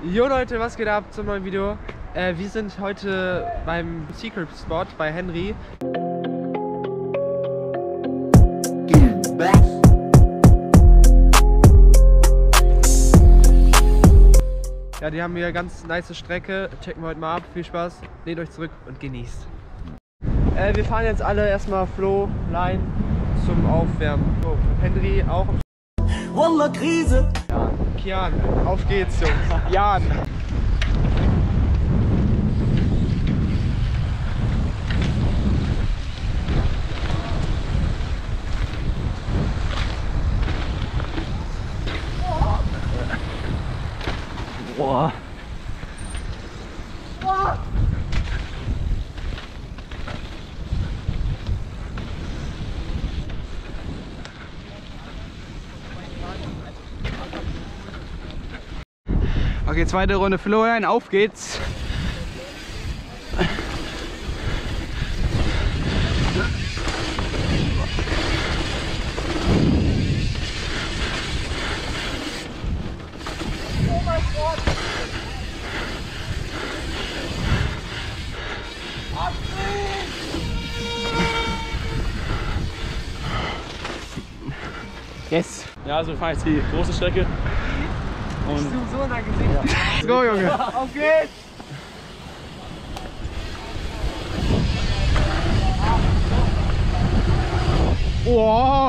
Jo Leute, was geht ab zum neuen Video? Wir sind heute beim Secret Spot bei Henry. Ja, die haben hier ganz nice Strecke. Checken wir heute mal ab. Viel Spaß, lehnt euch zurück und genießt. Wir fahren jetzt alle erstmal Flow Line zum Aufwärmen. So, Henry auch. Wallah, Krise! Kian, auf geht's, Jungs. Jan! Boah! Okay, zweite Runde Florian, auf geht's. Oh mein Gott! Yes. Ja, also wir fahren jetzt die große Strecke. Und So in dein Gesicht. Let's go, Junge. Auf geht's! Oh.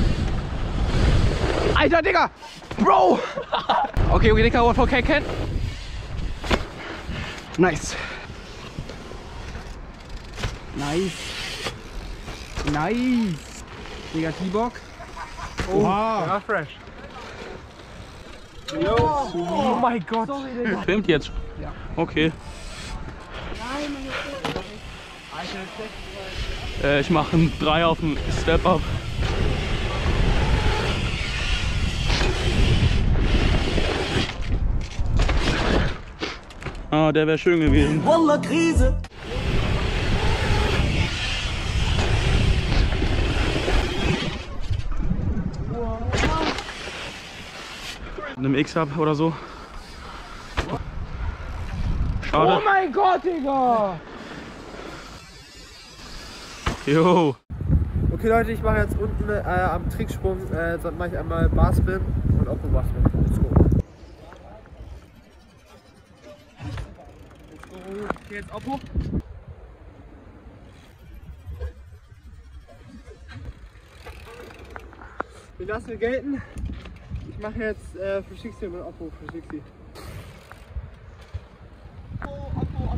Alter, Digga. Bro. Okay, we take one for Ken. Nice. Nice. Nice. Digga, T-Bock. Oha. Ja, fresh. Oh mein Gott. filmt jetzt. Ja. Okay. Ich mache einen 3 auf dem Step-Up. Ah, der wäre schön gewesen. Wallah, Krise! Einem X-Up oder so. Schade. Oh mein Gott, Digga. Jo. Okay Leute, ich mache jetzt unten am Tricksprung, dann mache ich einmal Barspin und Oppo Barspin. Let's go. Okay, jetzt Oppo. Wir lassen wir gelten. Ich mache jetzt für Schixi mit Oppo für Schixi. Oppo.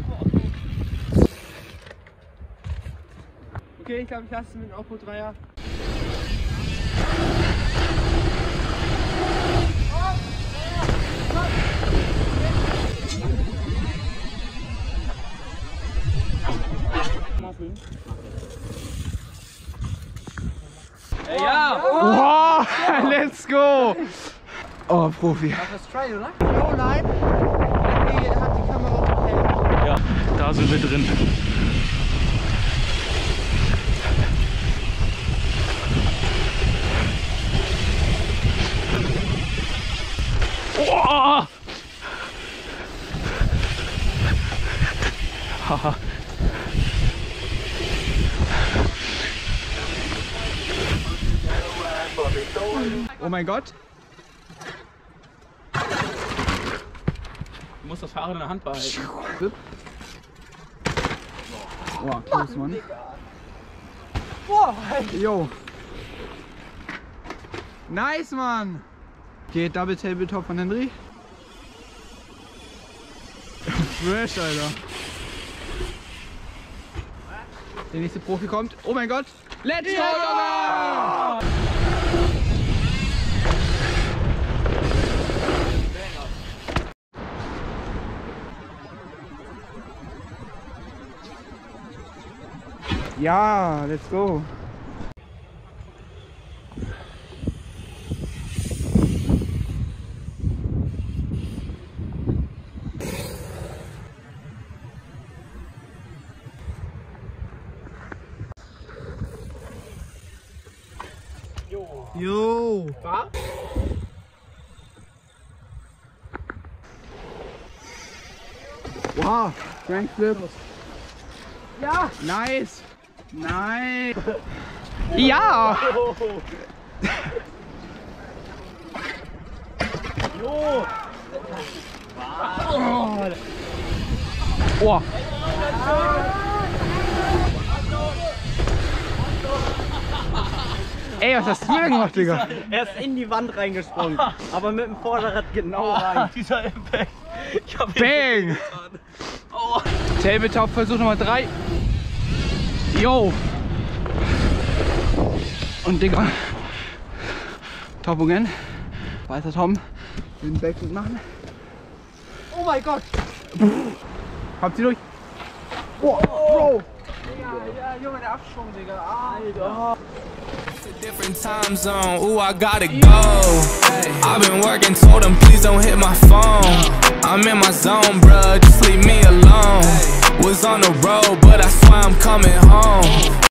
Okay, ich glaube, ich lasse es mit dem Oppo 3er. Ja. Wow, let's go. Oh, Profi. Das try, oder? Flowline. Henry hat die Kamera auf dem Helm. Ja, da sind wir drin. Oh! Haha. Oh mein Gott. Du musst das Fahrrad in der Hand behalten. Oh, close, Mann. Jo. Nice, Mann. Geht Double Tabletop von Henry. Fresh, Alter. Der nächste Profi kommt. Oh mein Gott. Let's go, Junge! Ja, let's go. Jo. Wow, Crank Flip. Ja. Nice. Nice. Ja. Oh. Ey, was hast du denn gemacht, Digga? Er ist in die Wand reingesprungen, aber mit dem Vorderrad genau rein. Dieser Impact. Ich hab Bang! Tabletop-Versuch Nummer 3. Yo! Und Digga. Top again. Weiter Tom. Den Backflip machen. Oh mein Gott! Kommt sie durch? Oh, Bro! Ja, Junge, der Abschwung, Digga. Alter. Different time zone, ooh, I gotta go. I've been working, told them please don't hit my phone. I'm in my zone, bruh, just leave me alone. Was on the road, but I swear I'm coming home.